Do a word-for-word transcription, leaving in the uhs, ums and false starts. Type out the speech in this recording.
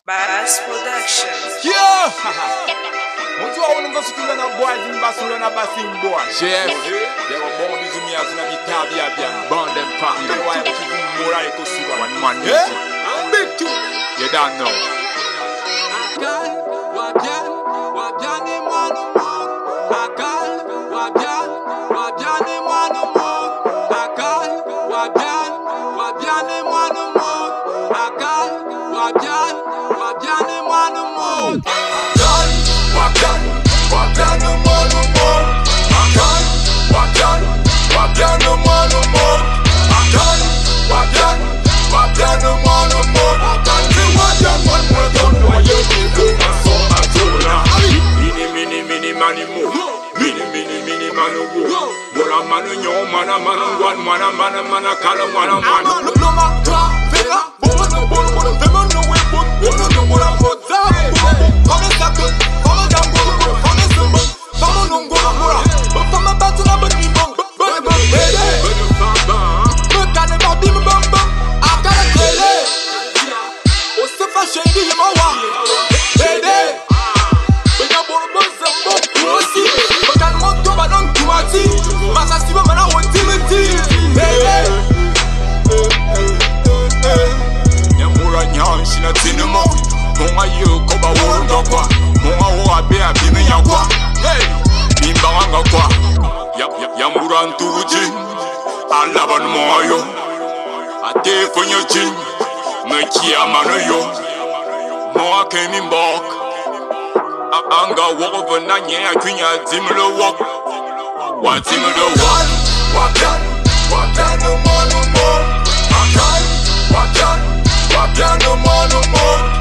Bass Production. Yeah! Mtu wa unungo situla na boy zimba sula na basing boy. Chef, they were born bizumi azuna mitabi ya biya. Born them family. Why you do more like Kosuba? One man music. Big two. You don't know. Akal, wabyan, wabyan ni manu mut. Akal, wabyan, wabyan ni manu mut. Akal, wabyan, wabyan ni manu mut. Akal, wabyan, wabyan ni manu mut. Akal, wabyan, wabyan ni manu mut. Akal, wabyan, wabyan ni manu mut. Akal, wabyan, wabyan ni manu mut. Akal, wabyan, wabyan don't know you do so much. Mini mini mini mani mo. Mini mini mini manu wo. Bora manu nyo mana mana wan mana mana mana kala mana mana. No ma tra vera. Bono no bono bono demo no we put. Bono no bono put down. Come and suck it. Come and down bono bono. Come and sumbo. Come on no bono bono. But from a battle na bani bang. Bang bang baby. But can never be bang bang. I gotta kill it. O se fa shady ma wa. Baby. But ya bono bono sumbo. Pussy. But can mo to ba don tumati. Masa si ba mana won timiti. Baby. Nyamura nyan shina tinimo. Monga yo koba woro kwa. Monga wo abe abi me yakwa. Hey, bimba wanga kwa. Ya ya yamura ntuji. Alaban moyo. Ate fonyo jin. Meki amano yo. Monga kemi mbok. Anga wogo na nye akwinya dimlo wok. Wa dimlo wok. Wabyan, wabyan no mono mo. Akal, wabyan, wabyan no mono mo.